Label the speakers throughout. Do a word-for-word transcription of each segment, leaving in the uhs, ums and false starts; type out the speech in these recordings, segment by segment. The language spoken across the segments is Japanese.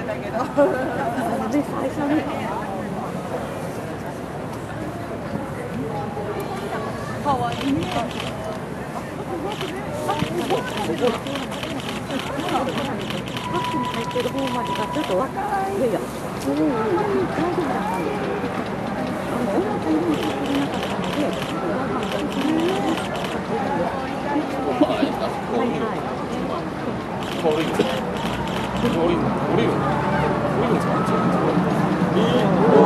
Speaker 1: だけど。最初に。可愛いね。バッグに入ってる方までがちょっと若い。いやいや、それ大丈夫だったんですよ。あの、思ったよりも作れなかったので、はいはい。
Speaker 2: オリーブ。オリーブ。オリーブ。オリーブ使うんですか。ええ。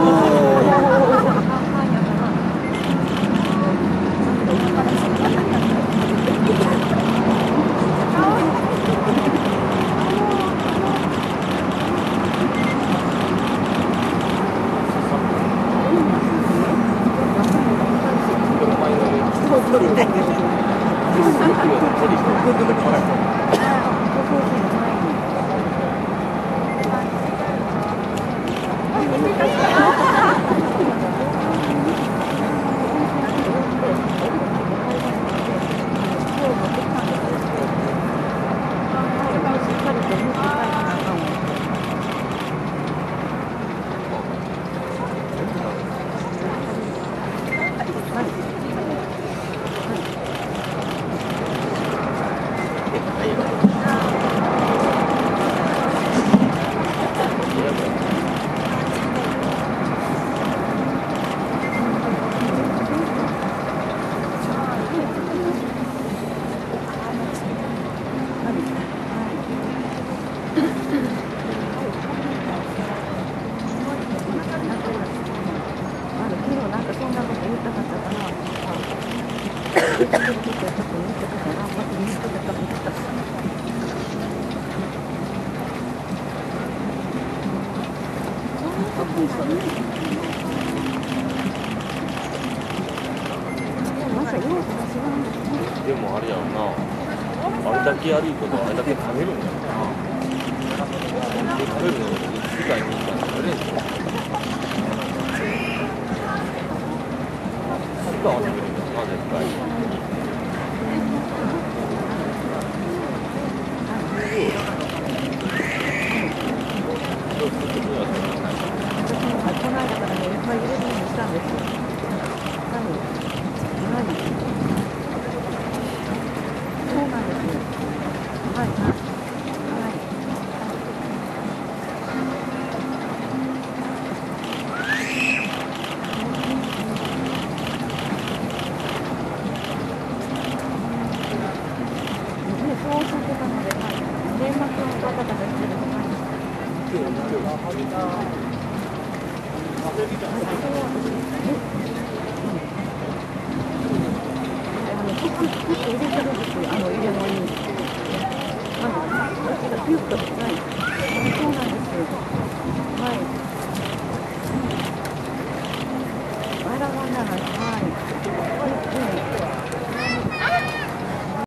Speaker 2: でもあれやろな、あれだけやることはあれだけ食べるんだよな。食べるのに世界に行ったら食べれんすよ。スカは食べるんだよな、絶対。
Speaker 1: この間からね、いっぱい入れるようにしたんですよ。はい。はい。そうなんですよ。はいはい。はい。ね、そうさせたので、はい。年末のバタバタしてるのが。はい。